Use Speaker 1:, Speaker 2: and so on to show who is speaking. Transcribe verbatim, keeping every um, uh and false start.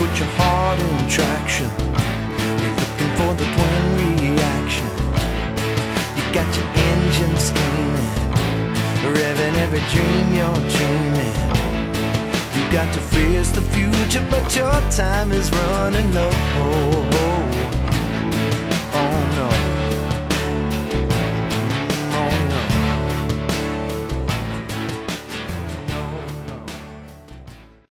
Speaker 1: put your heart in traction. You're looking for the twin reaction. You got your engine steaming, revving every dream you're dreaming. You got to face the future, but your time is running low.